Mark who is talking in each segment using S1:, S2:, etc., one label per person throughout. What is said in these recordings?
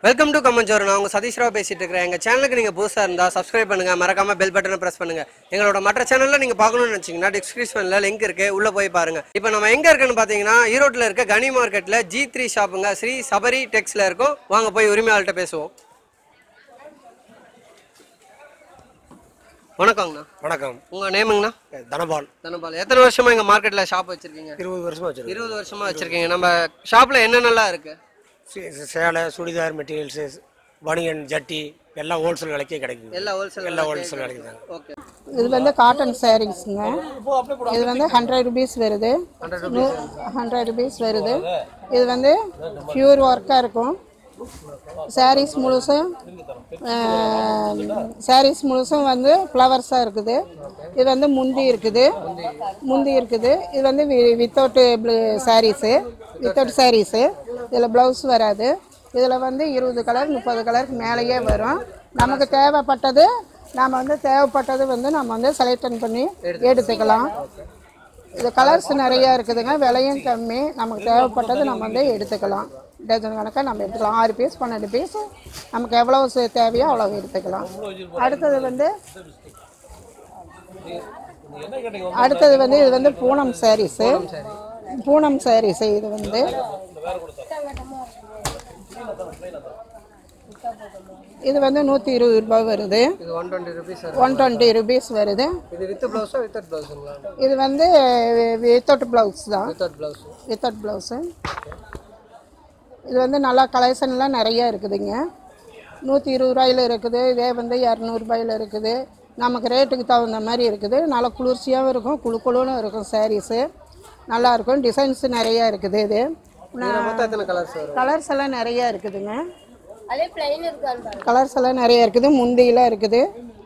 S1: Welcome to கமெண்ட்ஜோர். நான் உங்கள் சதீஷ் ராவ் பேசிட்டு இருக்கிறேன். எங்கள் சேனலுக்கு நீங்கள் புதுசாக இருந்தால் சப்ஸ்கிரைப் பண்ணுங்கள், மறக்காமல் பெல் பட்டனை ப்ரெஸ் பண்ணுங்கள். எங்களோட மற்ற சேனலில் நீங்கள் பார்க்கணும்னு நினச்சிங்கன்னா டிஸ்கிரிப்ஷனில் லிங்க் இருக்குது, உள்ளே போய் பாருங்கள். இப்போ நம்ம எங்கே இருக்குன்னு பார்த்தீங்கன்னா ஈரோட்டில் இருக்க கனி மார்க்கெட்டில் G3 ஷாப்புங்க, ஸ்ரீ சபரி டெக்ஸில் இருக்கும். வாங்க போய் உரிமையாளர்கிட்ட பேசுவோம். வணக்கங்கண்ணா.
S2: வணக்கம்.
S1: உங்கள் நேமுங்கண்ணா?
S2: தனபால்.
S1: தனபால். எத்தனை வருஷமா எங்கள் மார்க்கெட்டில் ஷாப் வச்சுருக்கீங்க?
S2: 20 வருஷமா வச்சிருக்கேன்.
S1: 20 வருஷமாக வச்சுருக்கீங்க. நம்ம ஷாப்பில் என்னென்னலாம் இருக்குது?
S2: சேலை, சுடிதார் மெட்டீரியல்ஸு, பனியன், ஜட்டி எல்லாம் ஹோல்சேல் விலைக்கே கிடைக்குது.
S1: எல்லாம் ஹோல்சேல்
S2: கிடைக்குது.
S1: ஓகே.
S3: இது வந்து காட்டன் சாரீஸ்ங்க. இது வந்து 100 ருபீஸ் வருது. 100 ருபீஸ் வருது. இது வந்து பியூர் ஒர்க்காக இருக்கும். சாரீஸ் முழுசும் வந்து ஃப்ளவர்ஸாக இருக்குது. இது வந்து முந்தி இருக்குது. இது வந்து வித்தவுட் சாரீஸு. இதில் ப்ளவுஸ் வராது. இதில் வந்து 20 கலர் 30 கலருக்கு மேலேயே வரும். நமக்கு தேவைப்பட்டது நம்ம வந்து செலக்ட் பண்ணி எடுத்துக்கலாம். இது கலர்ஸ் நிறையா இருக்குதுங்க. விலையும் கம்மி. நமக்கு தேவைப்பட்டது நம்ம வந்து எடுத்துக்கலாம். டஜன் கணக்காக நம்ம எடுத்துக்கலாம். 6 பீஸ் 12 பீஸ் நமக்கு எவ்வளோ தேவையோ அவ்வளோ எடுத்துக்கலாம். அடுத்தது வந்து இது வந்து பூனம் சாரீஸு. இது வந்து இது வந்து 120 ரூபாய் வருது. 120 ருபீஸ் வருது. இது வந்து வித்தவுட் ப்ளவுஸ் தான். Without blouse. இது வந்து நல்லா கலெக்ஷன்லாம் நிறையா இருக்குதுங்க. 120 ரூபாயில் இருக்குது. இதே வந்து 200 ரூபாயில் இருக்குது. நமக்கு ரேட்டுக்கு தகுந்த மாதிரி இருக்குது. நல்லா குளிர்ச்சியாகவும் இருக்கும், குழுன்னு இருக்கும். சாரீஸு நல்லாயிருக்கும். டிசைன்ஸு நிறையா இருக்குது. இது கலர்ஸ் எல்லாம் நிறையா இருக்குதுங்க. கலர்ஸ் எல்லாம் நிறையா இருக்குது. முந்தியெல்லாம் இருக்குது.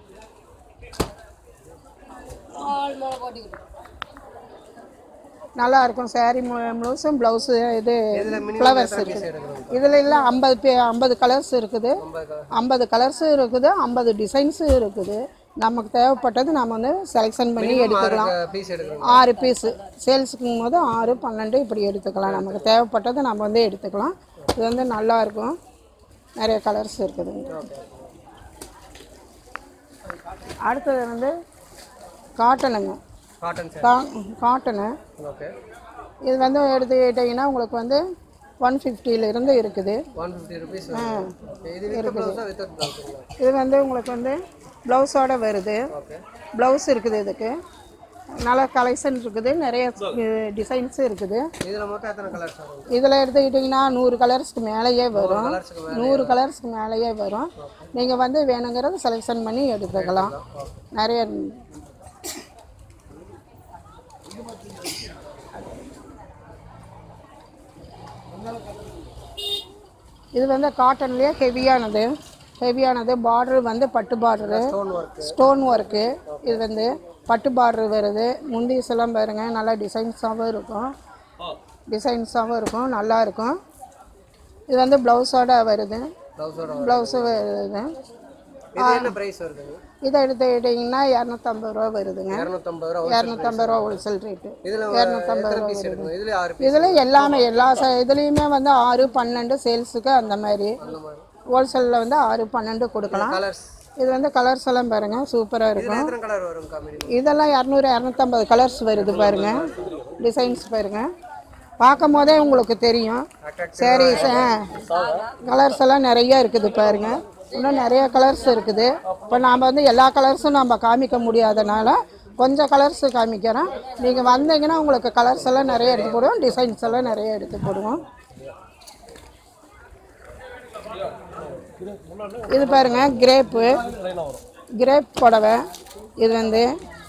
S3: நல்லா இருக்கும். சாரீ முழுசும் ப்ளவுஸு இது ஃப்ளவர்ஸ் இருக்குது. இதில் எல்லாம் 50 கலர்ஸ் இருக்குது. 50 கலர்ஸும் இருக்குது. 50 டிசைன்ஸும் இருக்குது. நமக்கு தேவைப்பட்டது நம்ம வந்து செலெக்ஷன் பண்ணி எடுத்துக்கலாம். 6 பீஸு சேல்ஸுக்கும் போது 6 12 இப்படி எடுத்துக்கலாம். நமக்கு தேவைப்பட்டது நம்ம வந்து எடுத்துக்கலாம். இது வந்து நல்லாயிருக்கும். நிறைய கலர்ஸ் இருக்குதுங்க. அடுத்தது வந்து காட்டனுங்க. காட்டனு இது வந்து எடுத்துக்கிட்டிங்கன்னா உங்களுக்கு வந்து 150 இருக்குது. இது வந்து உங்களுக்கு வந்து ப்ளவுஸோடு வருது. ப்ளவுஸ் இருக்குது. இதுக்கு நல்ல கலெக்ஷன் இருக்குது. நிறைய டிசைன்ஸும் இருக்குது. இதில் எடுத்துக்கிட்டிங்கன்னா 100 கலர்ஸ்க்கு மேலேயே வரும். 100 கலர்ஸ்க்கு மேலேயே வரும். நீங்கள் வந்து வேணுங்கிறத செலெக்ஷன் பண்ணி எடுத்துக்கலாம். நிறைய இது வந்து காட்டன்லேயே ஹெவியானது பார்டர் வந்து பட்டு பார்டரு, ஸ்டோன் ஒர்க்கு. இது வந்து பட்டு பார்டர் வருது. முந்திஸ் எல்லாம் பாருங்க, நல்லா டிசைன்ஸாகவும் இருக்கும். நல்லா இருக்கும். இது வந்து ப்ளவுஸோட வருது. ப்ளவுஸு வருது. இதை எடுத்துக்கிட்டிங்கன்னா 250 ரூபா வருதுங்க. 250 ரூபா ஹோல்சேல் ரேட்டு. 250 ரூபா வருது. இதில் எல்லாமே எல்லா இதுலேயுமே வந்து 6 12 சேல்ஸுக்கு அந்த மாதிரி. ஹோல்சேலில் வந்து 6 12 கொடுக்கலாம். இது வந்து கலர்ஸ் எல்லாம் பாருங்கள், சூப்பராக இருக்கும். இதெல்லாம் 200 250 கலர்ஸ் வருது பாருங்கள். டிசைன்ஸ் பாருங்கள், பார்க்கும் போதே உங்களுக்கு தெரியும். சாரீஸ் கலர்ஸ் எல்லாம் நிறையா இருக்குது பாருங்கள். இன்னும் நிறைய கலர்ஸ் இருக்குது. இப்போ நாம் வந்து எல்லா கலர்ஸும் நம்ம காமிக்க முடியாதனால கொஞ்சம் கலர்ஸு காமிக்கிறோம். நீங்கள் வந்தீங்கன்னா உங்களுக்கு கலர்ஸ் எல்லாம் நிறைய எடுத்து போடுவோம். டிசைன்ஸ் எல்லாம் நிறைய எடுத்து போடுவோம். இது பாருங்கள், கிரேப் புடவை. இது வந்து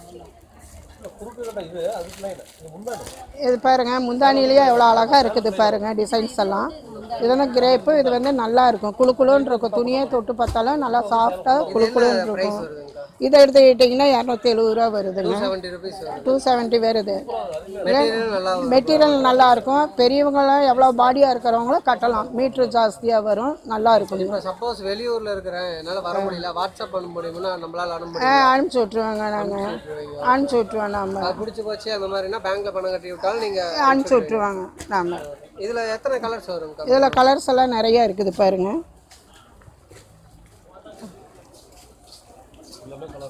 S3: இது பாருங்கள், முந்தானிலேயே எவ்வளோ அழகாக இருக்குது பாருங்கள் டிசைன்ஸ் எல்லாம். இது வந்து கிரேப்பு. இது வந்து நல்லா இருக்கும், குழுன்னு இருக்கும். துணியே தொட்டு பார்த்தாலும் நல்லா சாஃப்டாக குழுன்னு இருக்கும். இதை எடுத்துக்கிட்டிங்கன்னா 270 ரூபா வருதுங்க. 270 வருது. மெட்டீரியல் நல்லா இருக்கும். பெரியவங்களாம் எவ்வளோ பாடியாக இருக்கிறவங்களும் கட்டலாம். மீட்ரு ஜாஸ்தியாக வரும். நல்லா இருக்கும்.
S1: சப்போஸ் வெளியூரில் இருக்கிறேன், என்னால் வர முடியல, வாட்ஸ்அப் பண்ண முடியுமா? நம்மளால்
S3: அனுப்பிச்சி விட்ருவாங்க. நாங்கள் அனுப்பிச்சி விட்ருவோம். நம்ம
S1: பிடிச்சி போச்சு அந்த மாதிரினா பேங்க்கில் பணம் கட்டி விட்டாலும் நீங்கள்
S3: அனுப்பிச்சி விட்ருவாங்க. நம்ம
S1: இதில் எத்தனை கலர்ஸ் வரும்?
S3: இதில் கலர்ஸ் எல்லாம் நிறையா இருக்குது பாருங்கள்.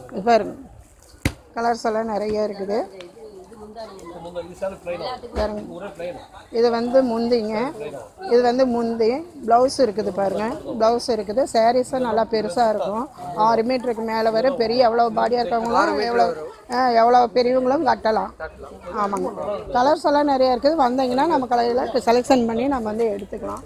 S3: இது பாருங்க கலர்ஸ் எல்லாம் நிறைய இருக்குது பாருங்க. இது வந்து முந்திங்க, இது வந்து முந்தி ப்ளவுஸ் இருக்குது பாருங்க, ப்ளவுஸ் இருக்குது. சாரீஸும் நல்லா பெருசாக இருக்கும், 6 மீட்டருக்கு மேலே வரும். பெரிய எவ்வளோ பாடியாக இருக்கவங்களும் எவ்வளோ பெரியவங்களும் கட்டலாம். ஆமாங்க, கலர்ஸ் எல்லாம் நிறையா இருக்குது. வந்தீங்கன்னா நம்ம கடையில் செலெக்ஷன் பண்ணி நம்ம வந்து எடுத்துக்கலாம்.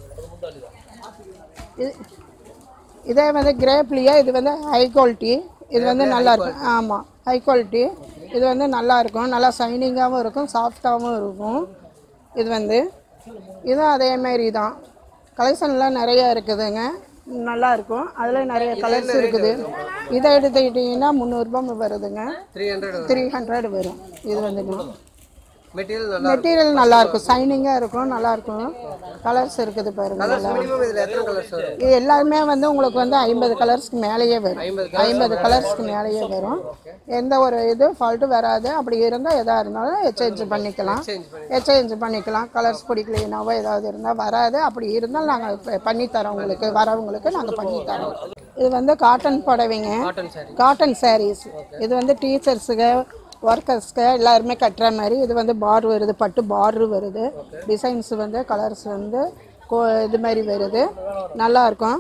S3: இதே வந்து கிரேப்லேயே இது வந்து ஹை குவாலிட்டி, இது வந்து நல்லாயிருக்கும். ஆமாம், ஹை குவாலிட்டி. இது வந்து நல்லாயிருக்கும், நல்லா ஷைனிங்காகவும் இருக்கும், சாஃப்டாகவும் இருக்கும். இது வந்து இதுவும் அதேமாரி தான். கலெக்ஷன்லாம் நிறையா இருக்குதுங்க, நல்லாயிருக்கும். அதில் நிறைய கலர்ஸ் இருக்குது. இதை எடுத்துக்கிட்டிங்கன்னா 300 வருதுங்க, 300 வரும். இது வந்துங்க மெட்டீரியல் நல்லாயிருக்கும், ஷைனிங்காக இருக்கும், நல்லாயிருக்கும். கலர்ஸ் இருக்குது பாருங்கள். இது எல்லாருமே வந்து உங்களுக்கு வந்து 50 கலர்ஸ்க்கு மேலேயே வரும், 50 கலர்ஸ்க்கு மேலேயே வரும். எந்த ஒரு இது ஃபால்ட்டு வராது. அப்படி இருந்தால் எதாக இருந்தாலும் எக்ஸ்சேஞ்ச் பண்ணிக்கலாம். கலர்ஸ் பிடிக்கலைனாவோ ஏதாவது இருந்தால் வராது. அப்படி இருந்தால் நாங்கள் பண்ணித்தரோம், உங்களுக்கு வரவங்களுக்கு நாங்கள் பண்ணித்தரோம். இது வந்து காட்டன் புடவைங்க, காட்டன் சாரீஸ். இது வந்து டீச்சர்ஸுக்கு, ஒர்க்கர்ஸ்க்கு எல்லாருமே கட்டுற மாதிரி. இது வந்து பார்டர் வருது, பட்டு பார்டர் வருது. டிசைன்ஸ் வந்து கலர்ஸ் வந்து இது மாதிரி வருது, நல்லாயிருக்கும்.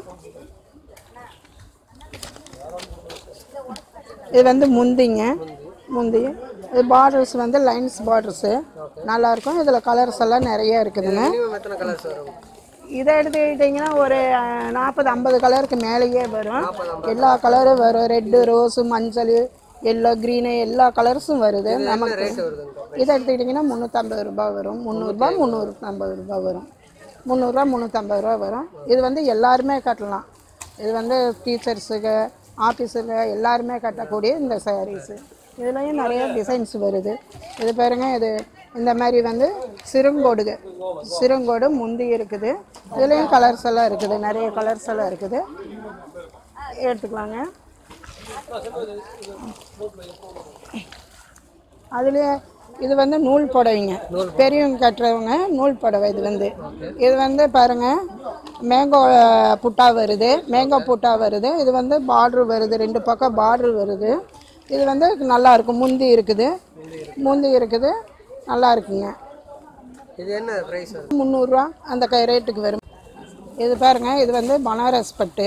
S3: இது வந்து முந்திங்க, முந்தி. இது பார்டர்ஸ் வந்து லைன்ஸ் பார்டர்ஸு, நல்லாயிருக்கும். இதில் கலர்ஸ் எல்லாம் நிறைய இருக்குதுங்க. இதை எடுத்துக்கிட்டிங்கன்னா ஒரு 40-50 கலருக்கு மேலேயே வரும். எல்லா கலரும் வரும், ரெட்டு, ரோஸு, மஞ்சள், எல்லோ, க்ரீனு, எல்லா கலர்ஸும் வருது நமக்கு. இதை எடுத்துக்கிட்டிங்கன்னா 350 ரூபா வரும், 300 350 ரூபா வரும், 300 350 வரும். இது வந்து எல்லாருமே கட்டலாம். இது வந்து டீச்சர்ஸுக்கு, ஆஃபீஸுக்கு எல்லாருமே கட்டக்கூடிய இந்த சாரீஸு. இதுலேயும் நிறைய டிசைன்ஸ் வருது. இது பாருங்க, இது இந்த மாதிரி வந்து சிறுங்கோடு முந்தி இருக்குது. இதுலேயும் கலர்ஸ் எல்லாம் இருக்குது, நிறைய கலர்ஸ் எல்லாம் இருக்குது, எடுத்துக்கலாங்க. அதுலேயே இது வந்து நூல் புடவைங்க, பெரியவங்க கட்டுறவங்க நூல் புடவை. இது வந்து பாருங்கள், மேங்கோ புட்டா வருது. இது வந்து பார்ட்ரு வருது, 2 பக்கம் பார்ட்ரு வருது. இது வந்து நல்லாயிருக்கும். முந்தி இருக்குது, நல்லா இருக்குங்க.
S1: இது என்ன பிரைஸ்?
S3: 300 அந்த ரேட்டுக்கு வரும். இது பாருங்க, இது வந்து பனாரஸ் பட்டு.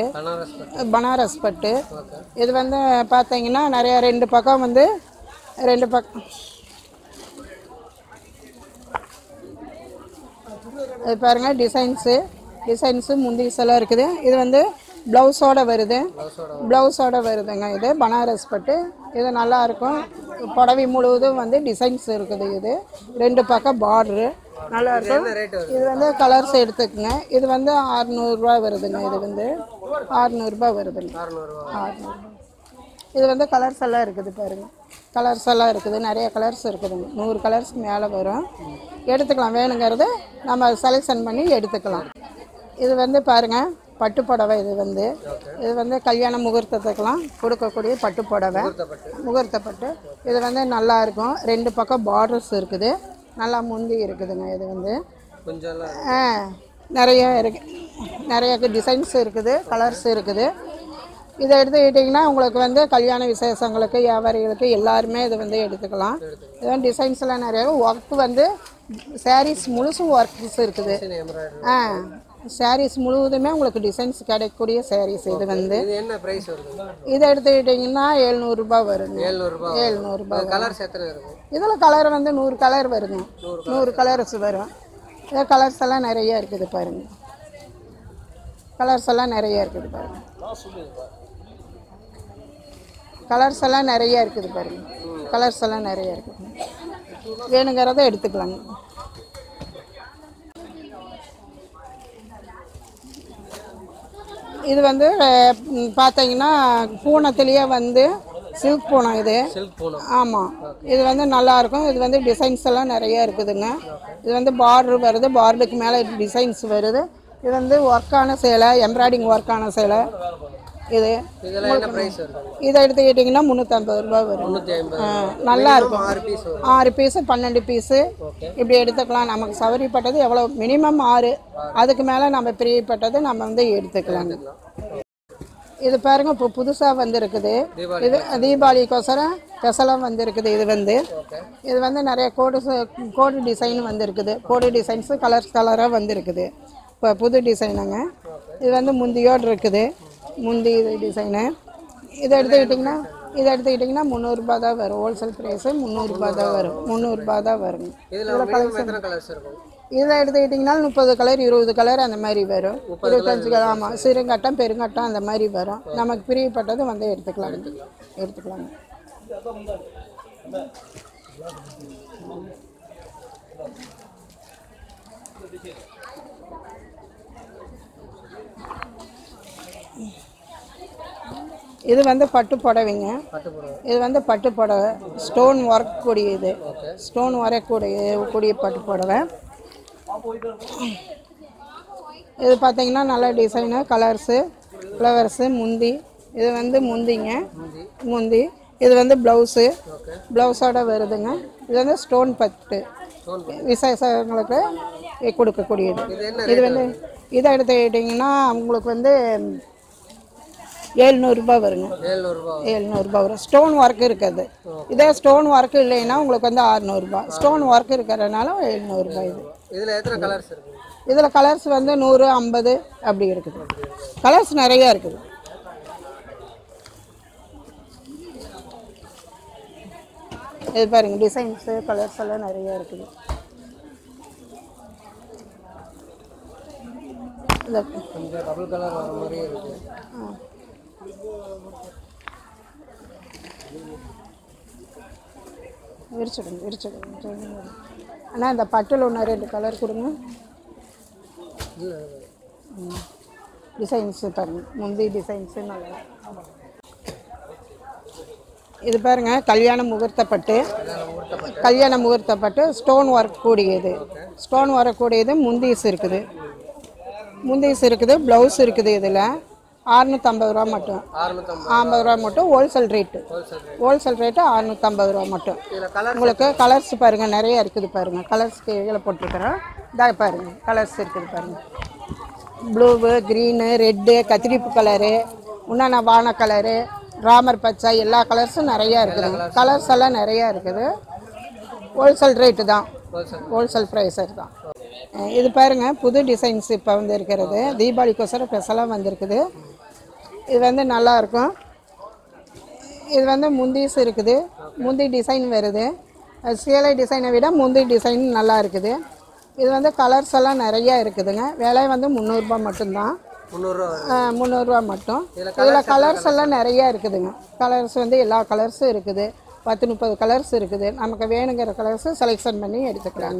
S3: இது வந்து பார்த்தீங்கன்னா நிறைய 2 பக்கம் வந்து 2 பக்கம். இது பாருங்க, டிசைன்ஸு முந்திஸ் எல்லாம் இருக்குது. இது வந்து ப்ளவுஸோட வருதுங்க. இது பனாரஸ் பட்டு. இது நல்லாயிருக்கும். புடவை முழுவதும் வந்து டிசைன்ஸ் இருக்குது. இது 2 பக்கம் பார்டரு, நல்லாயிருக்கும். இது வந்து கலர்ஸ் எடுத்துக்குங்க. இது வந்து 600 ரூபா வருதுங்க. இது வந்து 600 ரூபா வருதுங்க, 600. இது வந்து கலர்ஸ் எல்லாம் இருக்குது பாருங்கள், கலர்ஸ் எல்லாம் இருக்குது, நிறைய கலர்ஸ் இருக்குதுங்க. 100 கலர்ஸ்க்கு மேலே வரும். எடுத்துக்கலாம், வேணுங்கிறது நம்ம செலெக்ஷன் பண்ணி எடுத்துக்கலாம். இது வந்து பாருங்கள், பட்டு புடவை. இது வந்து கல்யாண முகூர்த்தத்துக்கெல்லாம் கொடுக்கக்கூடிய பட்டு புடவை, முகூர்த்தப்பட்டு. இது வந்து நல்லாயிருக்கும். 2 பக்கம் பார்டர்ஸ் இருக்குது, நல்லா முந்தி இருக்குதுங்க. இது வந்து நிறைய டிசைன்ஸ் இருக்குது, கலர்ஸ் இருக்குது. இதை எடுத்துக்கிட்டிங்கன்னா உங்களுக்கு வந்து கல்யாண விசேஷங்களுக்கு, வியாபாரிகளுக்கு எல்லாருமே இது வந்து எடுத்துக்கலாம். இது வந்து டிசைன்ஸ்லாம் நிறைய. ஒர்க் வந்து சாரீஸ் முழுசும் ஒர்க்ஸ் இருக்குது. சாரீஸ் முழுவதுமே உங்களுக்கு டிசைன்ஸ் கிடைக்கக்கூடிய சாரீஸ். இது வந்து
S1: என்ன பிரைஸ் வருது?
S3: இதை எடுத்துக்கிட்டிங்கன்னா 700 ரூபா வருங்க. 700 ரூபா.
S1: கலர்ஸ் எத்தனை இருக்கும்?
S3: இதில் கலர் வந்து 100 கலர் வருங்க, 100 கலர்ஸ் வரும். இதில் கலர்ஸ் எல்லாம் நிறைய இருக்குது பாருங்கள், கலர்ஸ் எல்லாம் நிறைய இருக்குது பாருங்கள், கலர்ஸ் எல்லாம் நிறைய இருக்குது பாருங்கள், கலர்ஸ் எல்லாம் நிறைய இருக்குது. வேணுங்கிறத எடுத்துக்கலாங்க. இது வந்து பார்த்தீங்கன்னா பூனத்துலேயே வந்து சில்க் பூனம். இது ஆமாம், இது வந்து நல்லாயிருக்கும். இது வந்து டிசைன்ஸ் எல்லாம் நிறைய இருக்குதுங்க. இது வந்து பார்டர் வருது, பார்டருக்கு மேலே டிசைன்ஸ் வருது. இது வந்து ஒர்க்கான சேலை, எம்ப்ராய்டிங் ஒர்க்கான சேலை. இது இதை எடுத்துக்கிட்டிங்கன்னா 350 ரூபா வரும். நல்லா இருக்கும். 6 பீஸு 12 பீஸு இப்படி எடுத்துக்கலாம். நமக்கு சௌகரியப்பட்டது எவ்வளோ, மினிமம் 6, அதுக்கு மேலே நம்ம பிரியப்பட்டது நம்ம வந்து எடுத்துக்கலாங்க. இது பாருங்க இப்போ புதுசாக வந்துருக்குது. இது தீபாவளிக்கோசரம் ஸ்பெஷலாக வந்துருக்குது. இது வந்து நிறைய கோடு டிசைன் வந்துருக்குது. கோடு டிசைன்ஸு கலராக வந்துருக்குது. இப்போ புது டிசைனுங்க. இது வந்து முந்தியோடு இருக்குது. முந்தி டிசைனு. இதை எடுத்துக்கிட்டிங்கன்னா 300 ரூபா தான் வரும். ஹோல்சேல் ப்ரைஸு 300 ரூபா தான் வரும். 300 ரூபா தான் வருங்க. இதில் கலெக்ஷன் இதை எடுத்துக்கிட்டிங்கன்னா 30 கலர் 20 கலர் அந்த மாதிரி வரும். 25 கலர். ஆமாம், சிறுங்கட்டம் பெருங்கட்டம் அந்த மாதிரி வரும். நமக்கு பிரியப்பட்டது வந்து எடுத்துக்கலாங்க. இது வந்து பட்டு புடவைங்க. இது வந்து பட்டு புடவை ஸ்டோன் ஒர்க் கூடியது. ஸ்டோன் ஒர்க் கூடிய பட்டு புடவை. இது பார்த்தீங்கன்னா நல்ல டிசைனு, கலர்ஸு, ஃப்ளவர்ஸு, முந்தி. இது வந்து முந்தி. இது வந்து ப்ளவுஸோட வருதுங்க. இது வந்து ஸ்டோன் பட்டு விசேஷங்களுக்கு கொடுக்கக்கூடியது. இது வந்து இதை எடுத்துக்கிட்டிங்கன்னா உங்களுக்கு வந்து 700 ரூபா வருங்க. 700 ரூபா வரும். ஸ்டோன் ஒர்க் இருக்குது. இதே ஸ்டோன் ஒர்க் இல்லைன்னா உங்களுக்கு வந்து 600 ரூபா. ஸ்டோன் ஒர்க் இருக்கிறதுனால 700 ரூபா. இதில் கலர்ஸ் வந்து 100, 50 அப்படி இருக்குது. கலர்ஸ் நிறையா இருக்குது. இது பாருங்க, டிசைன்ஸு கலர்ஸ் எல்லாம் நிறையா இருக்குது.
S1: டபுள் கலர் வர மாதிரி இருக்கு. விரிச்சிடுங்க. ஆனால் இந்த பட்டில் ஒன்று 2 கலர் கொடுங்க. டிசைன்ஸு பாருங்க, முந்தி டிசைன்ஸு நல்லா. இது பாருங்க, கல்யாண முகூர்த்தப்பட்டு ஸ்டோன் ஒர்க் கூடியது. முந்தீஸ் இருக்குது. ப்ளவுஸ் இருக்குது. இதில் 650 ரூபா மட்டும். 50 ரூபா மட்டும். ஹோல்சேல் ரேட்டு 650 ரூபா மட்டும். உங்களுக்கு கலர்ஸ் பாருங்கள் நிறைய இருக்குது. பாருங்கள், கலர்ஸ் கீழே போட்டிருக்கிறேன். இதாக பாருங்கள், கலர்ஸ் இருக்குது பாருங்கள். ப்ளூவு, க்ரீனு, ரெட்டு, கத்திரிப்பு கலரு, உன்னான வான கலரு, ராமர் பச்சை, எல்லா கலர்ஸும் நிறையா இருக்குதுங்க. கலர்ஸ் எல்லாம் நிறையா இருக்குது. ஹோல்சேல் ரேட்டு தான். ஹோல்சேல் ப்ரைஸர் தான். இது பாருங்கள், புது டிசைன்ஸ் இப்போ வந்து இருக்கிறது. தீபாவளிக்கோசரம் ஸ்பெஷலாக வந்திருக்குது. இது வந்து நல்லாயிருக்கும். இது வந்து முந்திஸ் இருக்குது. முந்தி டிசைன் வருது. சேலை டிசைனை விட முந்தி டிசைன் நல்லா இருக்குது. இது வந்து கலர்ஸ் எல்லாம் நிறையா இருக்குதுங்க. விலை வந்து 300 ரூபா மட்டும்தான். 300 ரூபா மட்டும். இதில் கலர்ஸ் எல்லாம் நிறையா இருக்குதுங்க. கலர்ஸ் வந்து எல்லா கலர்ஸும் இருக்குது. 10-30 கலர்ஸ் இருக்குது. நமக்கு வேணுங்கிற கலர்ஸு செலெக்ஷன் பண்ணி எடுத்துக்கலாங்க.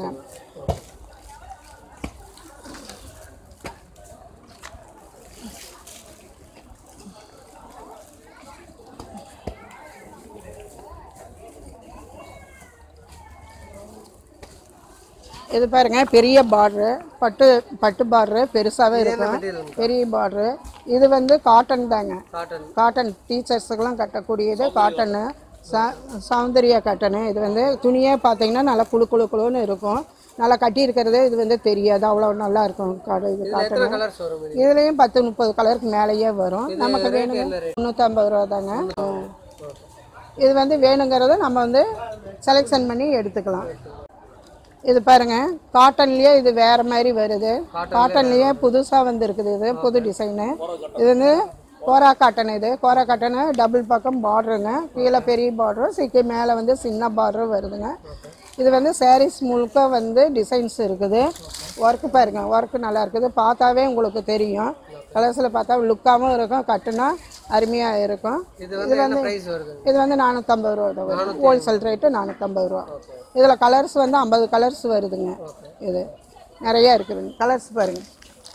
S1: இது பாருங்க, பெரிய பார்டரு, பட்டு பார்டரு பெருசாகவே இருக்கும். பெரிய பார்டரு. இது வந்து காட்டன் தாங்க. காட்டன் டீச்சர்ஸுக்கெல்லாம் கட்டக்கூடியது. Cotton, Soundarya cotton. இது வந்து துணியே பார்த்தீங்கன்னா நல்லா குழுன்னு இருக்கும். நல்லா கட்டி இருக்கிறதே இது வந்து தெரியாது. அவ்வளோ நல்லா இருக்கும். இது காட்டனு. இதுலேயும் 10-30 கலருக்கு மேலேயே வரும். நமக்கு வேணுங்க 350 ரூபா தாங்க. இது வந்து வேணுங்கிறத நம்ம வந்து செலெக்ஷன் பண்ணி எடுத்துக்கலாம். இது பாருங்கள், காட்டன்லேயே இது வேறு மாதிரி வருது. காட்டன்லேயே புதுசாக வந்துருக்குது. இது புது டிசைனு. இது வந்து கோரா காட்டன். இது கோரா காட்டனு டபுள் பக்கம் பார்டருங்க. கீழே பெரிய பார்டரு, மேலே வந்து சின்ன பார்டரும் வருதுங்க. இது வந்து சாரீஸ் முழுக்க வந்து டிசைன்ஸ் இருக்குது. ஒர்க்கு பாருங்கள், ஒர்க்கு நல்லா இருக்குது. பார்த்தாவே உங்களுக்கு தெரியும். கலர்ஸில் பார்த்தா லுக்காகவும் இருக்கும். கட்டுனா அருமையாக இருக்கும். இது வந்து 450 ரூபா தான் வரும். ஹோல்சேல் ரேட்டு 450 ரூபா. இதில் கலர்ஸ் வந்து 50 கலர்ஸ் வருதுங்க. இது நிறையா இருக்குதுங்க. கலர்ஸ் பாருங்கள்,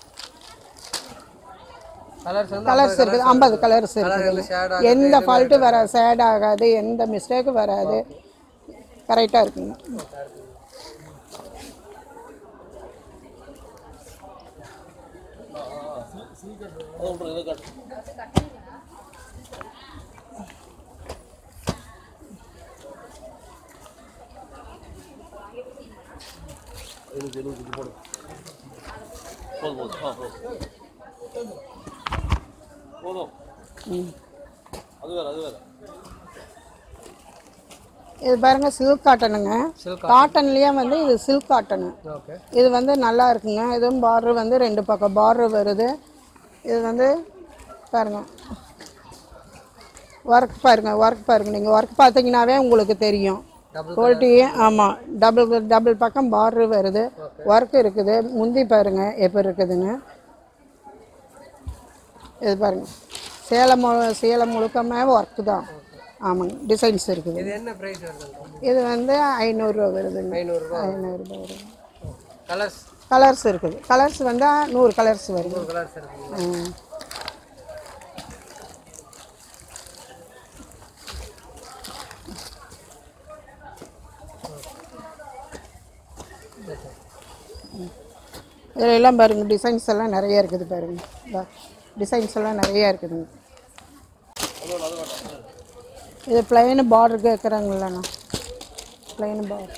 S1: கலர்ஸ் இருக்குது. 50 கலர்ஸ் இருக்குது. எந்த ஃபால்ட்டும் வராது, சேட் ஆகாது, எந்த மிஸ்டேக்கும் வராது. கரெக்டாக இருக்குங்க.
S3: இது பாருங்க சில்க் காட்டனுங்க. காட்டன்லயே வந்து இது சில்க் காட்டனு. இது வந்து நல்லா இருக்குங்க. இதுவும் பார்டர் வந்து 2 பக்கம் பார்டர் வருது. இது வந்து பாருங்க ஒர்க் பாருங்க நீங்கள் ஒர்க் பார்த்தீங்கன்னாவே உங்களுக்கு தெரியும் குவாலிட்டி. ஆமாம், டபுள் பக்கம் பார்டர் வருது, ஒர்க் இருக்குது. முந்தி பாருங்க எப்படி இருக்குதுன்னு. இது பாருங்க சேலம் முழுக்கமே ஒர்க்கு தான். ஆமாங்க, டிசைன்ஸ் இருக்குது.
S1: இது என்ன பிரைஸ் வருது?
S3: இது வந்து 500 ரூபா வருதுங்க.
S1: 500 ரூபா.
S3: 500 ரூபா வருது.
S1: கலர்ஸ்
S3: இருக்குது. கலர்ஸ் வந்து 100 கலர்ஸ் வருது.
S1: 100 கலர்ஸ் இருக்கு.
S3: இதெல்லாம் பாருங்க டிசைன்ஸ் எல்லாம் நிறைய இருக்குது பாருங்க. டிசைன்ஸ் எல்லாம் நிறைய இருக்குதுங்க. இது பிளைன் பார்டர் கேட்குறாங்கல்லண்ணா, பிளைன் பார்டர்.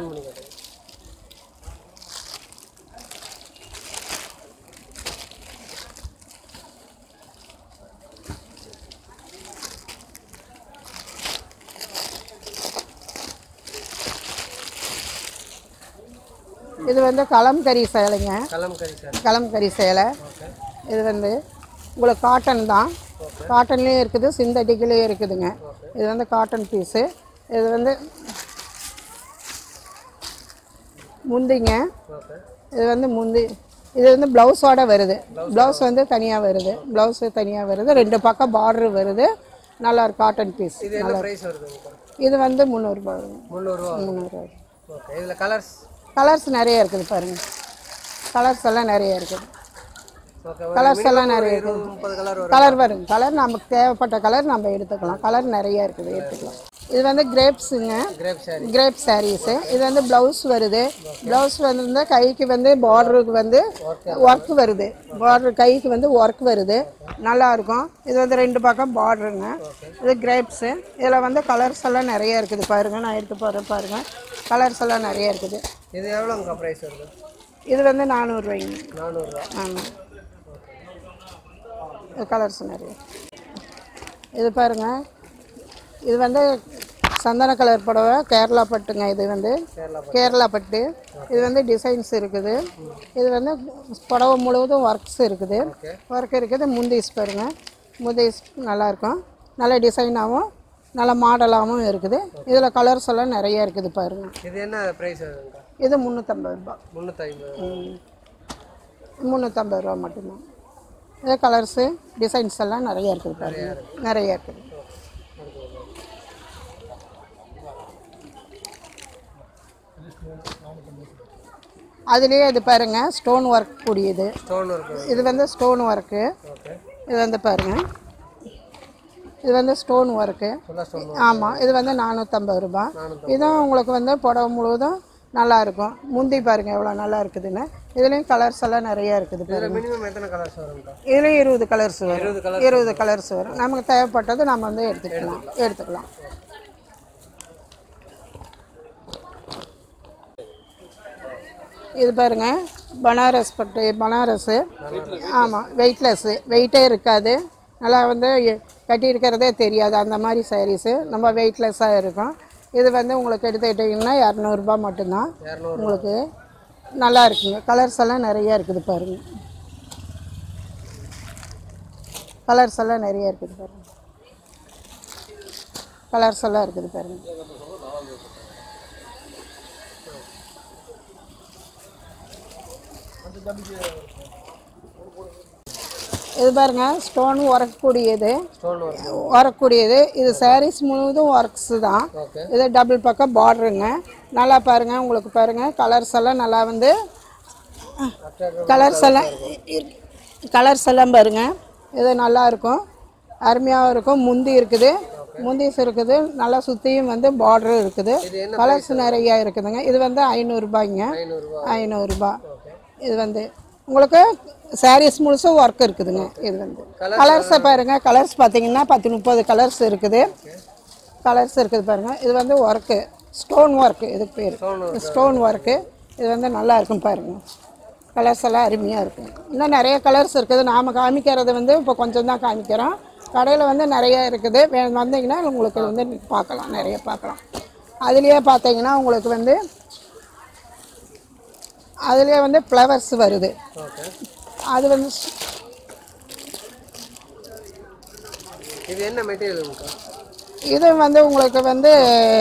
S3: இது வந்து கலம்கரி சேலைங்க. கலம்கரி சேலை. இது வந்து உங்களுக்கு காட்டன் தான். காட்டன்லேயும் இருக்குது, சிந்தட்டிக்லேயும் இருக்குதுங்க. இது வந்து காட்டன் பீஸு. இது வந்து முந்திங்க. இது வந்து முந்தி. இது வந்து ப்ளவுஸோட வருது. ப்ளவுஸ் வந்து தனியாக வருது. ப்ளவுஸு தனியாக வருது. 2 பக்கம் பார்டரு வருது. நல்லா இருக்கு காட்டன் பீஸ். இது வந்து 300 ரூபா வருது. 300 ரூபா. கலர்ஸ் நிறைய இருக்குது பாருங்க. கலர்ஸ் எல்லாம் நிறைய இருக்குது. கலர்ஸ் எல்லாம் நிறைய இருக்குது. கலர் வரும். கலர் நமக்கு தேவைப்பட்ட கலர் நம்ம எடுத்துக்கலாம். கலர் நிறைய இருக்குது, எடுத்துக்கலாம். இது வந்து கிரேப்ஸுங்க. Grape sarees. இது வந்து ப்ளவுஸ் வருது. ப்ளவுஸ் வந்து கைக்கு வந்து பார்டருக்கு வந்து ஒர்க் வருது. பார்டர் கைக்கு வந்து ஒர்க் வருது. நல்லாயிருக்கும். இது வந்து 2 பக்கம் பார்டருங்க. இது கிரேப்ஸு. இதில் வந்து கலர்ஸ் எல்லாம் நிறைய இருக்குது பாருங்கள். நான் எடுத்து போகிறேன் பாருங்கள். கலர்ஸ் எல்லாம் நிறைய இருக்குது.
S1: இது எவ்வளோங்க ப்ரைஸ் வருது?
S3: இது வந்து 400 ரூபாய்ங்க.
S1: 400 ரூபா.
S3: ஆமாம். கலர்ஸ் நிறைய. இது பாருங்கள். இது வந்து சந்தன கலர் புடவை, கேரளா பட்டுங்க. இது வந்து கேரளா பட்டு. இது வந்து டிசைன்ஸ் இருக்குது. இது வந்து புடவை முழுவதும் ஒர்க்ஸ் இருக்குது. ஒர்க் இருக்குது. முந்தீஸ் பாருங்கள். முந்தீஸ் நல்லாயிருக்கும். நல்ல டிசைனாகவும் நல்ல மாடலாகவும் இருக்குது. இதில் கலர்ஸ் எல்லாம் நிறைய இருக்குது பாருங்கள்.
S1: இது என்ன ப்ரைஸ் வருதுங்க?
S3: இது 350 ரூபா. 350 ரூபா மட்டும்தான். இது கலர்ஸு டிசைன்ஸ் எல்லாம் நிறைய இருக்குது பாருங்கள். நிறைய இருக்குது. அதுலேயே இது பாருங்கள் ஸ்டோன் ஒர்க் கூடியது. இது வந்து ஸ்டோன் ஒர்க்கு. இது வந்து பாருங்கள். இது வந்து ஸ்டோன் ஒர்க்கு. ஆமாம். இது வந்து 450 ரூபா. இதுவும் உங்களுக்கு வந்து புடவை முழுவதும் நல்லாயிருக்கும். முந்தி பாருங்கள் எவ்வளோ நல்லா இருக்குதுன்னு. இதுலேயும் கலர்ஸ் எல்லாம் நிறையா இருக்குது பாருங்கள். இதுலேயும் 20 கலர்ஸ் வரும். 20 கலர்ஸ் வரும். நமக்கு தேவைப்பட்டது நம்ம வந்து எடுத்துக்கலாம். இது பாருங்கள் பனாரஸ் பட்டு. பனாரஸு. ஆமாம், வெயிட்லெஸ்ஸு. வெயிட்டே இருக்காது. நல்லா வந்து கட்டி இருக்கிறதே தெரியாது. அந்த மாதிரி சாரீஸு நம்ம வெயிட்லெஸ்ஸாக இருக்கும். இது வந்து உங்களுக்கு எடுத்துக்கிட்டிங்கன்னா 200 ரூபா மட்டும்தான். உங்களுக்கு நல்லா இருக்குங்க. கலர்ஸ் எல்லாம் நிறையா இருக்குது பாருங்கள். கலர்ஸ் எல்லாம் நிறையா இருக்குது பாருங்கள். கலர்ஸ் எல்லாம் இருக்குது பாருங்கள். இது பாருங்க ஸ்டோன் வரக்கூடியது. இது சாரீஸ் முழுவதும் ஒர்க்ஸ் தான். இது டபுள் பக்கம் பார்டருங்க. நல்லா பாருங்க. உங்களுக்கு பாருங்க கலர்ஸ் எல்லாம் நல்லா வந்து கலர்ஸ் எல்லாம் பாருங்க. இது நல்லா இருக்கும், அருமையாக இருக்கும். முந்தி இருக்குது, முந்திஸ் இருக்குது. நல்லா சுற்றியும் வந்து பார்டரும் இருக்குது. கலர்ஸ் நிறையா இருக்குதுங்க. இது வந்து 500 ரூபாய்ங்க. 500 ரூபா. இது வந்து உங்களுக்கு சாரீஸ் முழுசும் ஒர்க் இருக்குதுங்க. இது வந்து கலர்ஸை பாருங்கள். கலர்ஸ் பார்த்தீங்கன்னா 10-30 கலர்ஸ் இருக்குது. கலர்ஸ் இருக்குது பாருங்கள். இது வந்து ஒர்க்கு, ஸ்டோன் ஒர்க்கு. இதுக்கு பேர் ஸ்டோன் ஒர்க்கு. இது வந்து நல்லா இருக்கும் பாருங்கள். கலர்ஸ் எல்லாம் அருமையாக இருக்கும். இன்னும் நிறைய கலர்ஸ் இருக்குது. நாம் காமிக்கிறது வந்து இப்போ கொஞ்சம் தான் காமிக்கிறோம். கடையில் வந்து நிறைய இருக்குது வந்தீங்கன்னா உங்களுக்கு வந்து பார்க்கலாம், நிறைய பார்க்கலாம். அதுலேயே பார்த்தீங்கன்னா உங்களுக்கு வந்து அதுலேயே வந்து ஃப்ளவர்ஸ் வருது. அது வந்து
S1: இது என்ன மெட்டீரியல்?
S3: இது வந்து உங்களுக்கு வந்து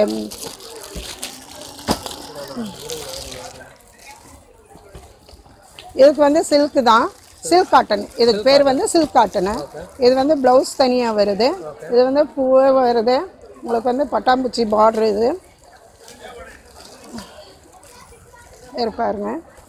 S3: இதுக்கு வந்து சில்க்கு தான், சில்க் காட்டன். இதுக்கு பேர் வந்து சில்க் காட்டனு. இது வந்து ப்ளவுஸ் தனியாக வருது. இது வந்து பூவே வருது. உங்களுக்கு வந்து பட்டாம்பூச்சி பார்டர். இது இருப்பாருங்க.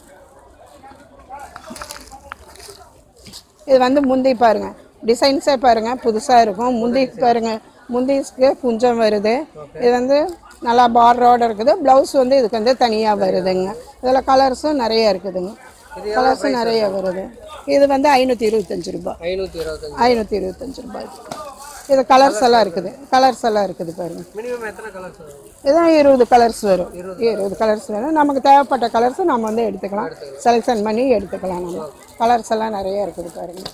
S3: இது வந்து முந்தி பாருங்க, டிசைன்ஸே பாருங்க புதுசாக இருக்கும். முந்தி பாருங்க, முந்திக்கு குஞ்சம் வருது. இது வந்து நல்லா பார்டரோடு இருக்குது. ப்ளவுஸ் வந்து இதுக்கு வந்து தனியாக வருதுங்க. இதில் கலர்ஸும் நிறைய இருக்குதுங்க, கலர்ஸும் நிறைய வருது. இது வந்து 525 ரூபாய். 525 ரூபாய். இது கலர்ஸ் எல்லாம் இருக்குது, கலர்ஸ் எல்லாம் இருக்குது பாருங்க.
S1: மினிமம் எத்தனை கலர்ஸ் வரும்?
S3: இதுதான் 20 கலர்ஸ் வரும். 20 கலர்ஸ் வரும். நமக்கு தேவைப்பட்ட கலர்ஸ் நம்ம வந்து எடுத்துக்கலாம், செலெக்ஷன் பண்ணி எடுத்துக்கலாம். நம்ம கலர்ஸ் எல்லாம் நிறைய இருக்குது பாருங்க.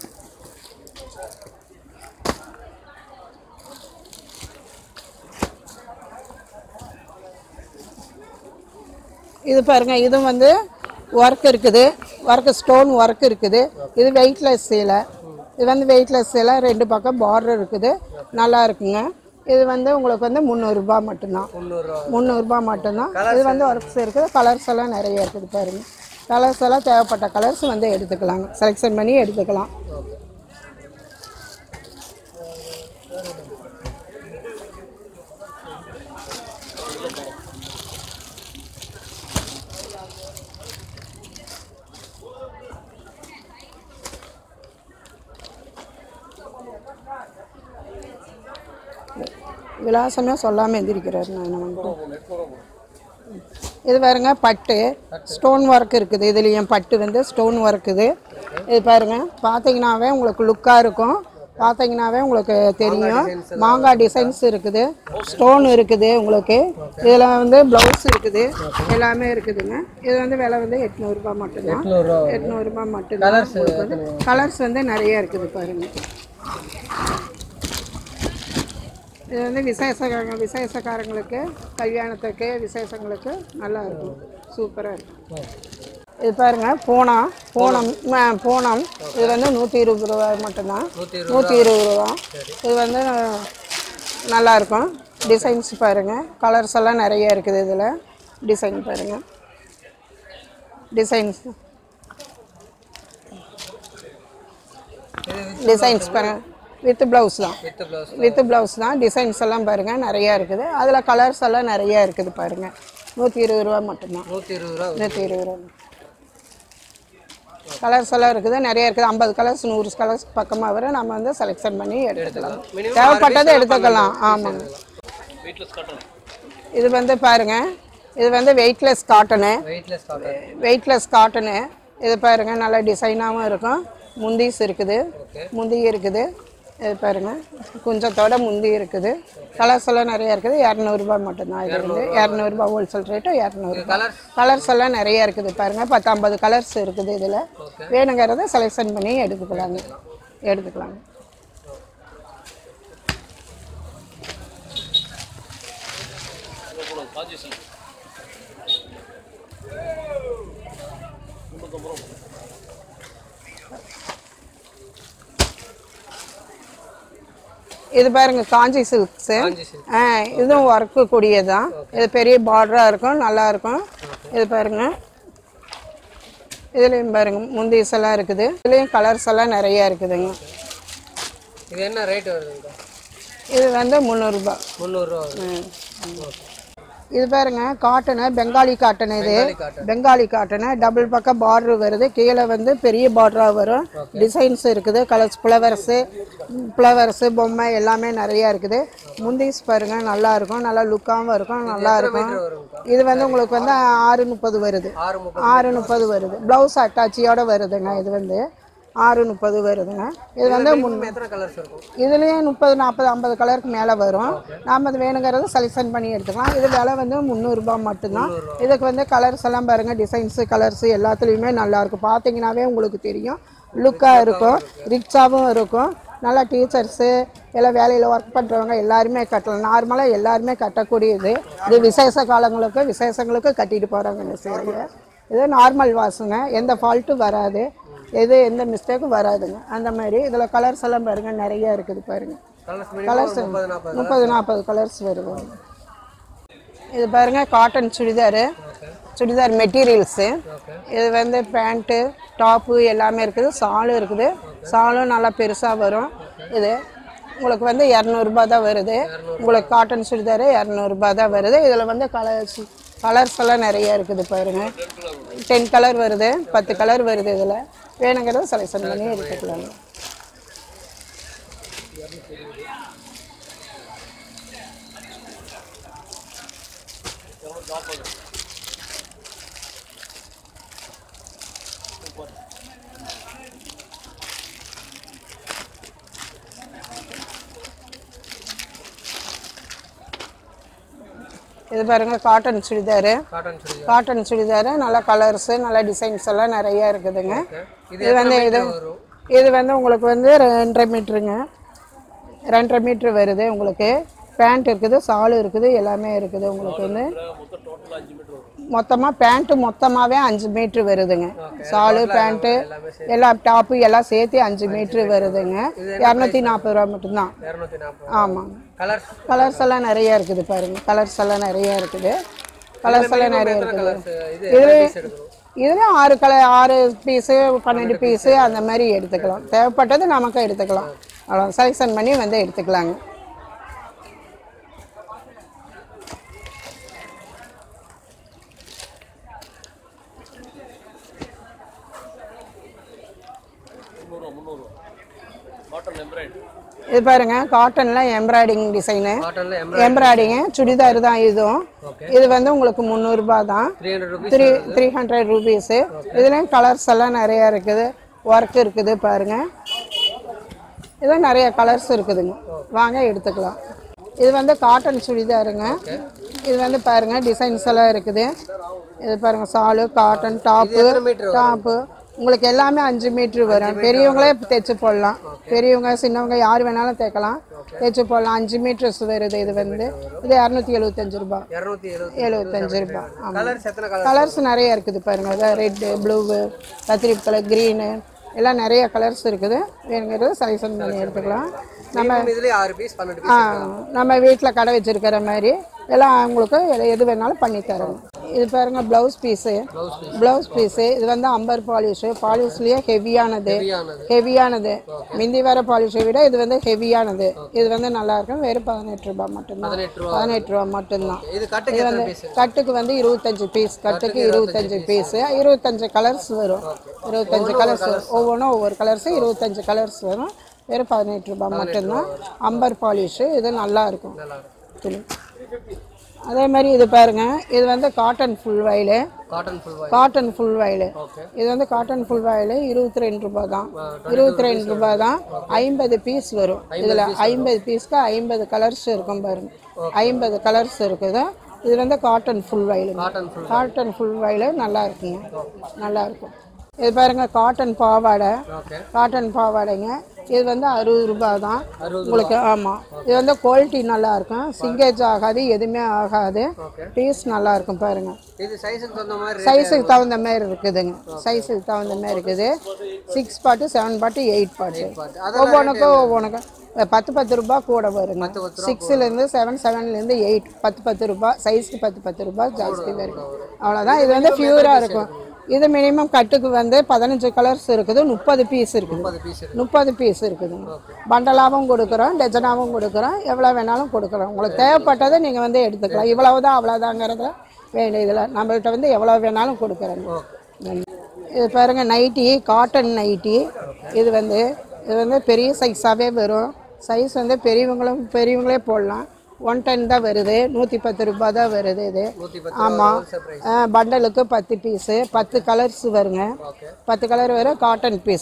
S3: இது பாருங்க, இதுவும் வந்து ஒர்க் இருக்குது, ஒர்க் ஸ்டோன் ஒர்க் இருக்குது. இது வெயிட்லெஸ் சேலை. இது வந்து வெயிட்லெஸ் சேலை, 2 பக்கம் பார்டர் இருக்குது, நல்லா இருக்குங்க. இது வந்து உங்களுக்கு வந்து 300 ரூபாய் மட்டும்தான். 300 ரூபாய் மட்டும்தான். இது வந்து ஒர்க்ஸ் இருக்குது, கலர்ஸ் எல்லாம் நிறைய இருக்குது பாருங்க. கலர்ஸ் எல்லாம் தேவைப்பட்ட கலர்ஸ் வந்து எடுத்துக்கலாங்க, செலெக்ஷன் பண்ணி எடுத்துக்கலாம். விலாசமே சொல்லாமல் எந்திரிக்கிறாரு. நான் என்ன பண்ணுறேன்? இது பாருங்க, பட்டு ஸ்டோன் ஒர்க் இருக்குது. இதுலேயும் பட்டு வந்து ஸ்டோன் ஒர்க் இது. இது பாருங்க, பார்த்தீங்கன்னாவே உங்களுக்கு லுக்காக இருக்கும். பார்த்தீங்கன்னாவே உங்களுக்கு தெரியும். மாங்காய் டிசைன்ஸ் இருக்குது, ஸ்டோன் இருக்குது உங்களுக்கு. இதில் வந்து ப்ளவுஸ் இருக்குது, எல்லாமே இருக்குதுங்க. இது வந்து விலை வந்து 800 ரூபாய் மட்டும்தான். 800 ரூபாய் மட்டும்தான். கலர்ஸ் வந்து நிறைய இருக்குது பாருங்க. இது வந்து விசேஷக்காரங்களுக்கு, கல்யாணத்துக்கு, விசேஷங்களுக்கு நல்லா இருக்கும், சூப்பராக இருக்கும். இது பாருங்க, பூனம். இது வந்து 120 ரூபாய் மட்டும்தான். 120 ரூபா. இது வந்து நல்லா இருக்கும். டிசைன்ஸ் பாருங்க, கலர்ஸ் எல்லாம் நிறைய இருக்குது. இதில் டிசைன் பாருங்க, டிசைன்ஸ் பாருங்க. வித் ப்ளவுஸ் தான், டிசைன்ஸ் எல்லாம் பாருங்க நிறையா இருக்குது. அதில் கலர்ஸ் எல்லாம் நிறையா இருக்குது பாருங்க. 120 ரூபா மட்டும்தான். 120 ரூபா. கலர்ஸ் எல்லாம் இருக்குது, நிறைய இருக்குது. 50 கலர்ஸ் 100 கலர்ஸ் பக்கமாக வர நம்ம வந்து செலெக்ஷன் பண்ணி எடுத்துக்கலாம், தேவைப்பட்டதை எடுத்துக்கலாம். ஆமாங்க. இது வந்து பாருங்க, இது வந்து வெயிட்லெஸ் காட்டனு. இது பாருங்க, நல்ல டிசைனாகவும் இருக்கும். முந்திஸ் இருக்குது, முந்தி இருக்குது. இது பாருங்க, குஞ்சத்தோட முந்தி இருக்குது. கலர்ஸ் எல்லாம் நிறைய இருக்குது. 200 ரூபாய் மட்டும்தான். இது வந்து 200 ரூபாய் ஹோல்சேல் ரேட்டு. 200 கலர்ஸ் எல்லாம் நிறைய இருக்குது பாருங்க. 10-50 கலர்ஸ் இருக்குது. இதில் வேணுங்கிறத செலெக்ஷன் பண்ணி எடுத்துக்கலாங்க. இது பாருங்க, காஞ்சி சில்க்ஸு. இதுவும் ஒர்க்கு கூடியதான். இது பெரிய பார்டராக இருக்கும், நல்லா இருக்கும். இது பாருங்க, இதுலேயும் பாருங்க முந்திஸ் எல்லாம் இருக்குது. இதுலேயும் கலர்ஸ் எல்லாம் நிறையா இருக்குதுங்க.
S1: இது என்ன ரேட் வருதுங்க?
S3: இது வந்து 300 ரூபாய்.
S1: 300 ரூபா.
S3: இது பாருங்க, காட்டனு, பெங்காலி காட்டன். இது பெங்காலி காட்டனு, டபுள் பக்கம் பார்டர் வருது. கீழே வந்து பெரிய பார்டராக வரும். டிசைன்ஸ் இருக்குது, கலர்ஸ், ஃப்ளவர்ஸு பொம்மை எல்லாமே நிறையா இருக்குது. முந்திஸ் பாருங்க, நல்லா இருக்கும், நல்லா லுக்காகவும் இருக்கும், நல்லா இருக்கும். இது வந்து உங்களுக்கு வந்து 630 வருது. 630 வருது. ப்ளவுஸ் அட்டாச்சியோட வருதுங்க. இது வந்து 630 வருதுங்க. இது வந்து இதுலேயும் 30, 40, 50 கலருக்கு மேலே வரும். நாம் அது வேணுங்கிறது செலெக்ஷன் பண்ணி எடுத்துக்கலாம். இது விலை வந்து 300 ரூபாய் மட்டும்தான். இதுக்கு வந்து கலர்ஸ் எல்லாம் பாருங்கள், டிசைன்ஸு, கலர்ஸு எல்லாத்துலேயுமே நல்லாயிருக்கும். பார்த்தீங்கன்னாவே உங்களுக்கு தெரியும், லுக்காக இருக்கும், ரிச்சாகவும் இருக்கும். நல்லா டீச்சர்ஸு எல்லாம் வேலையில் ஒர்க் பண்ணுறவங்க எல்லாருமே கட்டலாம். நார்மலாக எல்லாருமே கட்டக்கூடியது. இது விசேஷங்களுக்கு கட்டிட்டு போகிறாங்க இந்த சேலையை. இது நார்மல் வாஷுங்க, எந்த ஃபால்ட்டும் வராது, எந்த மிஸ்டேக்கும் வராதுங்க. அந்த மாதிரி இதில் கலர்ஸ் எல்லாம் பாருங்கள் நிறைய இருக்குது பாருங்கள். கலர்ஸ் 30-40 கலர்ஸ் வருது. இது பாருங்கள் காட்டன் சுடிதார் மெட்டீரியல்ஸு. இது வந்து பேண்ட்டு டாப்பு எல்லாமே இருக்குது. சாலும் இருக்குது, சாலும் நல்லா பெருசாக வரும். இது உங்களுக்கு வந்து 200 தான் வருது. உங்களுக்கு காட்டன் சுடிதார் 200 தான் வருது. இதில் வந்து கலர்ஸ் எல்லாம் நிறைய இருக்குது பாருங்கள். 10 கலர் வருது, 10 கலர் வருது. இதில் வேணுங்கிறத செலக்ஷன் பண்ணி எடுத்துக்கலாங்க. இது பாருங்க காட்டன் சுடிதார் நல்ல கலர்ஸ் நல்ல டிசைன்ஸ் எல்லாம் நிறைய இருக்குதுங்க. இது வந்து உங்களுக்கு வந்து 2.5 மீட்டருங்க, 2.5 மீட்டர் வருது. உங்களுக்கு பேண்ட் இருக்குது, சாலு இருக்குது, எல்லாமே இருக்குது. உங்களுக்கு வந்து மொத்தமாக பேண்ட்டு மொத்தமாகவே 5 மீட்ரு வருதுங்க. சாலு பேண்ட்டு எல்லாம் டாப்பு எல்லாம் சேர்த்து 5 மீட்ரு வருதுங்க. 240 ரூபா மட்டும்தான். ஆமாங்க. கலர்ஸ் எல்லாம் நிறைய இருக்குது பாருங்கள். கலர்ஸ் எல்லாம் நிறைய இருக்குது. இதில் 6 பீஸு 12 பீஸு அந்த மாதிரி எடுத்துக்கலாம். தேவைப்பட்டது நமக்கு எடுத்துக்கலாம். அவ்வளோ செலக்ஷன் பண்ணி வந்து எடுத்துக்கலாங்க. இது பாருங்க காட்டன்ல எம்ப்ராய்டிங் டிசைனு, எம்ப்ராய்டிங்கு சுடிதார் தான் இதுவும். இது வந்து உங்களுக்கு 300 ரூபாய் தான், 300 ருபீஸு. இதுலேயும் கலர்ஸ் எல்லாம் நிறையா இருக்குது, ஒர்க் இருக்குது பாருங்க. இதில் நிறைய கலர்ஸ் இருக்குதுங்க, வாங்க எடுத்துக்கலாம். இது வந்து காட்டன் சுடிதாருங்க. இது வந்து பாருங்க டிசைன்ஸ் எல்லாம் இருக்குது. இது பாருங்க சாலு காட்டன் டாப்பு உங்களுக்கு எல்லாமே 5 மீட்ரு வரும். பெரியவங்களே தைச்சு போடலாம், பெரியவங்க சின்னவங்க யார் வேணாலும் தைக்கலாம், தைச்சு போடலாம். 5 மீட்டர்ஸ் வருது. இது வந்து இது 275 ரூபாய். 75 ரூபாய். ஆமாம். கலர்ஸ் நிறைய இருக்குது பாருங்க. அதான் ரெட்டு, ப்ளூவு, கத்திரி கலர், க்ரீனு எல்லாம் நிறைய கலர்ஸ் இருக்குது. வேணுங்கிறது செலக்ஷன் பண்ணி எடுத்துக்கலாம். நம்ம வீட்டில் கடை வச்சுருக்கிற மாதிரி எல்லாம் உங்களுக்கு எது வேணாலும் பண்ணி தரோம். இது பாருங்க ப்ளவுஸ் பீஸு. இது வந்து அம்பர் பாலிஷ்லேயே ஹெவியானது. மிந்தி வர பாலிஷை விட இது வந்து ஹெவியானது. இது வந்து நல்லா இருக்கும். வெறும் 18 ரூபாய் மட்டும்தான். 18 ரூபாய் மட்டும்தான். இது வந்து கட்டுக்கு வந்து 25 பீஸ். கட்டுக்கு 25 பீஸு. 25 கலர்ஸ் வரும். 25 கலர்ஸ் ஒவ்வொன்றும் ஒவ்வொரு கலர்ஸு 25 கலர்ஸ் வரும். வெறும் 18 ரூபாய் மட்டும்தான். Amber polish. இது நல்லா இருக்கும் துணி. அதே மாதிரி இது பாருங்க, இது வந்து காட்டன் ஃபுல் வயலு. இது வந்து காட்டன் ஃபுல் வயலு 22 ரூபாய் தான். 22 ரூபாய் தான். 50 பீஸ் வரும். இதில் 50 பீஸ்க்கு 50 கலர்ஸ் இருக்கும் பாருங்க. 50 கலர்ஸ் இருக்குது. இது வந்து காட்டன் ஃபுல் வயலு நல்லா இருக்குங்க, நல்லா இருக்கும். இது பாருங்க காட்டன் பாவாடைங்க. இது வந்து 60 ரூபாய் தான் உங்களுக்கு. ஆமாம். இது வந்து குவாலிட்டி நல்லா இருக்கும், சிங்கேஜ் ஆகாது, எதுவுமே ஆகாது. பீஸ் நல்லா இருக்கும் பாருங்க. சைஸுக்கு தகுந்த மாதிரி இருக்குதுங்க. 6 பாட்டு 7 பாட்டு 8 பாட்டு ஒவ்வொன்றுக்கும் 10 ரூபாய் கூட வருங்க. 6லேருந்து 7, 7லேருந்து 8 10 ரூபாய். சைஸ்க்கு 10 ரூபாய் ஜாஸ்தி வரும். அவ்வளோதான். இது வந்து பியூராக இருக்கும். இது மினிமம் கட்டுக்கு வந்து 15 கலர்ஸ் இருக்குது. 30 பீஸ் இருக்குது. பண்டலாகவும் கொடுக்குறோம், டஜனாகவும் கொடுக்குறோம், எவ்வளோ வேணாலும் கொடுக்குறோம். உங்களுக்கு தேவைப்பட்டதை நீங்கள் வந்து எடுத்துக்கலாம். இவ்வளவுதான் அவ்வளோதாங்கிறத வேணும். இதில் நம்மள்கிட்ட வந்து எவ்வளோ வேணாலும் கொடுக்குறோங்க. இது பாருங்க நைட்டி, காட்டன் நைட்டி. இது வந்து பெரிய சைஸாகவே வரும். சைஸ் வந்து பெரியவங்களே போடலாம். 110 தான் வருது. 110 ரூபாய் தான் வருது இது. ஆமாம். பண்டலுக்கு 10 பீஸு, 10 கலர்ஸ் வருங்க. 10 கலர் வரும். காட்டன் பீஸ்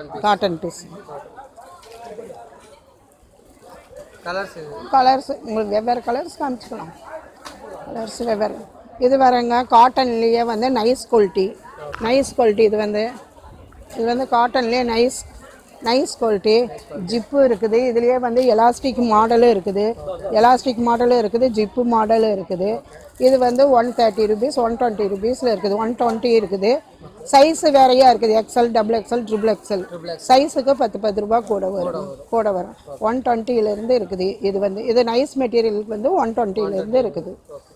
S3: கலர்ஸ் உங்களுக்கு வெவ்வேறு கலர்ஸ் காமிச்சிக்கலாம். கலர்ஸ் வெவ்வேறு. இது வரங்க காட்டன்லேயே வந்து நைஸ் குவாலிட்டி. இது வந்து காட்டன்லேயே நைஸ் நைஸ் குவாலிட்டி. ஜிப்பு இருக்குது, இதுலேயே வந்து எலாஸ்டிக் மாடலும் இருக்குது, ஜிப்பு மாடலும் இருக்குது. இது வந்து 130 ரூபீஸ், 120 ரூபீஸில் இருக்குது, 120 இருக்குது. சைஸு வேறையாக இருக்குது, XL, double XL, triple XL. சைஸுக்கு 10 ரூபா கூட வரும். 120லேருந்து இருக்குது. இது வந்து இது நைஸ் மெட்டீரியலுக்கு வந்து 120லேருந்து இருக்குது.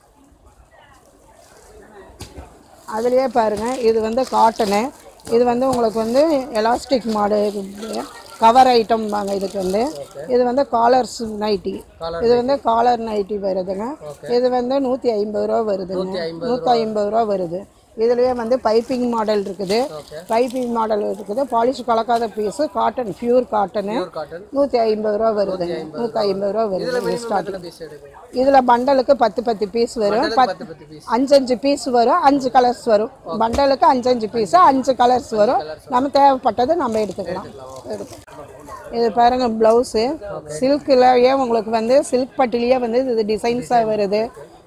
S3: அதுலேயே பாருங்கள், இது வந்து காட்டனு. இது வந்து உங்களுக்கு வந்து எலாஸ்டிக் மாடல் கவர் ஐட்டம் வாங்க. இதுக்கு வந்து இது வந்து காலர்ஸ் நைட்டி. இது வந்து காலர் நைட்டி வருதுங்க. இது வந்து 150 ரூபா வருதுங்க. 150 ரூபா வருது. இதுலேயே வந்து பைப்பிங் மாடல் இருக்குது, பாலிஷ் கலக்காத பீஸு, காட்டன், பியூர் காட்டனு. 150 ரூபா வருதுங்க. 150 ரூபா வருது ஸ்டார்டிங். இதில் பண்டலுக்கு 10 பீஸ் வரும், 5 பீஸ் வரும், 5 கலர்ஸ் வரும். பண்டலுக்கு 5 பீஸு, 5 கலர்ஸ் வரும். நம்ம தேவைப்பட்டதை நம்ம எடுத்துக்கலாம். இது பாருங்கள், ப்ளவுஸு சில்க்லேயே உங்களுக்கு வந்து சில்க் பட்டிலேயே வந்து இது டிசைன்ஸாக வருது.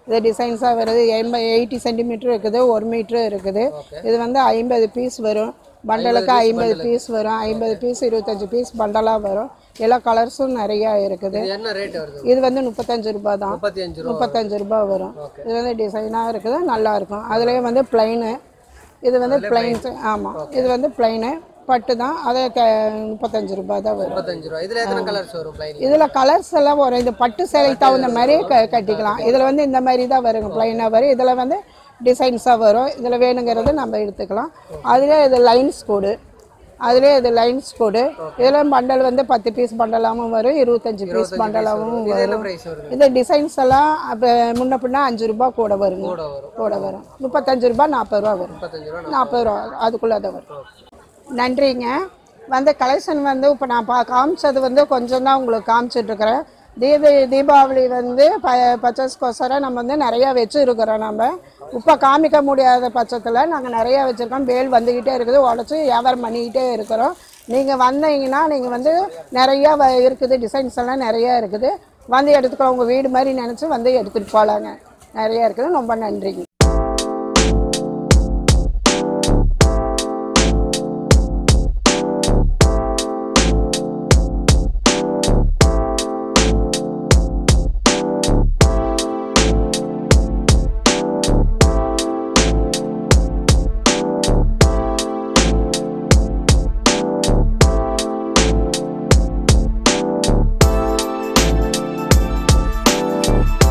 S3: 80 சென்டிமீட்டர் இருக்குது, 1 மீட்ரு இருக்குது. இது வந்து 50 பீஸ் வரும். பண்டலுக்கு 50 பீஸ் வரும். 50 பீஸ் 25 பீஸ் பண்டலாக வரும். எல்லா கலர்ஸும் நிறையா இருக்குது. இது வந்து 35 ரூபா தான். 35 ரூபா வரும். இது வந்து டிசைனாக இருக்குது, நல்லாயிருக்கும். அதுலேயே வந்து பிளைனு. இது வந்து பிளைன்ஸ். ஆமாம், இது வந்து பிளைனு பட்டு தான். அதை 35 ரூபா தான் வரும். இதில் கலர்ஸ் எல்லாம் வரும். இது பட்டு சேலை தகுந்த மாதிரி கட்டிக்கலாம். இதில் வந்து இந்த மாதிரி தான் வருங்க, பிளைனாக வரும். இதில் வந்து டிசைன்ஸாக வரும். இதில் வேணுங்கிறத நம்ம எடுத்துக்கலாம். அதிலே இது லைன்ஸ் கோடு. இதில் பண்டல் வந்து 10 பீஸ் பண்டலாகவும் வரும், 25 பீஸ் பண்டலாகவும் வரும். இந்த டிசைன்ஸ் எல்லாம் அப்போ முன்ன பின்னா 5 ரூபா கூட வரும். 35 ரூபா, 40 ரூபா வரும். 40 ரூபா அதுக்குள்ளே தான் வரும். நன்றிங்க. வந்து கலெக்ஷன் வந்து இப்போ நான் காமிச்சது வந்து கொஞ்சம் தான் உங்களுக்கு காமிச்சிட்ருக்கிறேன். தீபாவளி வந்து பர்ச்சேஸ்க்கோசரம் நம்ம வந்து நிறையா வச்சுருக்கிறோம். நம்ம இப்போ காமிக்க முடியாத பட்சத்தில் நாங்கள் நிறையா வச்சுருக்கோம். பேல் வந்துக்கிட்டே இருக்குது, உடச்சி வியாபாரம் பண்ணிக்கிட்டே இருக்கிறோம். நீங்கள் வந்தீங்கன்னா நீங்கள் வந்து நிறையா இருக்குது, டிசைன்ஸ் எல்லாம் நிறையா இருக்குது. வந்து எடுத்துக்கலாம். உங்கள் வீடு மாதிரி நினச்சி வந்து எடுத்துகிட்டு போகலாங்க. நிறையா இருக்குது. ரொம்ப நன்றிங்க.